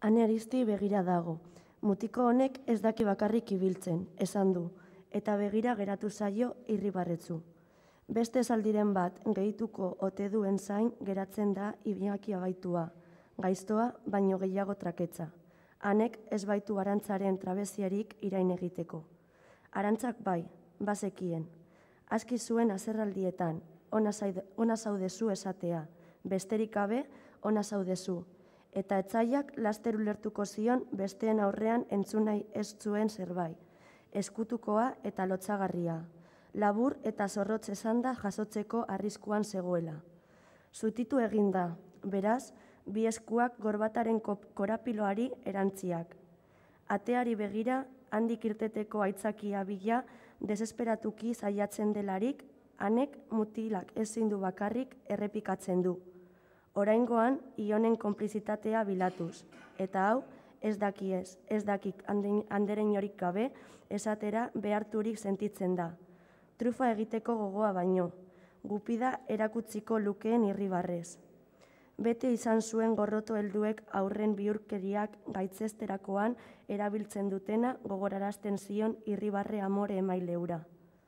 Ane Aristi begira dago. Mutiko honek ez daki bakarrik ibiltzen, esan du, eta begira geratu zaio Irribarretzu. Beste esaldiren bat gehituko ote duen zain geratzen da Iñaki Abaitua, gaiztoa baino gehiago traketza. Hanek ez baitu Arantzaren trabeziarik irain egiteko. Arantzak bai, bazekien. Aski zuen azerraldietan, ona zaudezu esatea, besterik gabe ona zaudezu. Eta etzaiak laster ulertuko zion besteen aurrean entzun nahi ez zuen zerbait, eskutukoa eta lotsagarria, labur eta zorrotz esanda jasotzeko arriskuan zegoela. Zutitu eginda, beraz, bi eskuak gorbataren korapiloari erantziak. Ateari begira, handik irteteko aitzakia bila, desesperatuki saiatzen delarik, Hanek mutilak ezin du bakarrik errepikatzen du. Oraingoan, Ionen konplizitatea bilatuz, eta hau, ez dakik handeren jorik gabe, esatera beharturik sentitzen da. Trufa egiteko gogoa baino, gupida erakutziko lukeen Irribarrez. Bete izan zuen gorroto helduek aurren bihurkeriak gaitzesterakoan erabiltzen dutena gogorarazten zion Irribarre amore emaileura.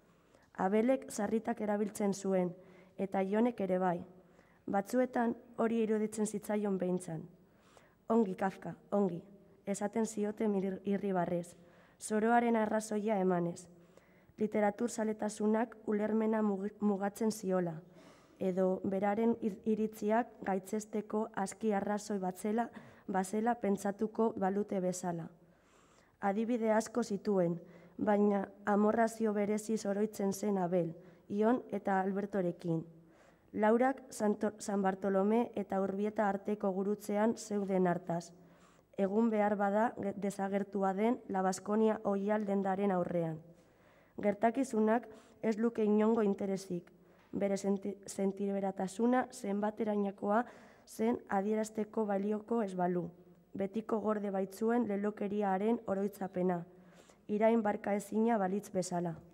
Abelek sarritak erabiltzen zuen, eta Ionek ere bai. Batzuetan hori iruditzen zitzaion behintzan. Ongi, Kafka, ongi, esaten zioten Irribarrez, zoroaren arrazoia emanez. Literatur zaletasunak ulermena mugatzen ziola, edo beraren iritziak gaitzesteko aski arrazoi bazela pentsatuko balute bezala. Adibide asko zituen, baina amorrazio bereziz oroitzen zen Abel, Ion eta Albertorekin. Laurak San Bartolome eta Urbieta arteko gurutzean zeuden hartaz. Egun behar bada desagertua den La Baskonia ohial dendaren aurrean. Gertakizunak ez luke inongo interesik. Bere sentiberatasuna zenbaterainakoa zen adierazteko balioko ez balu. Betiko gorde baitzuen lelokeriaaren oroitzapena. Irain barka ezina balitz bezala.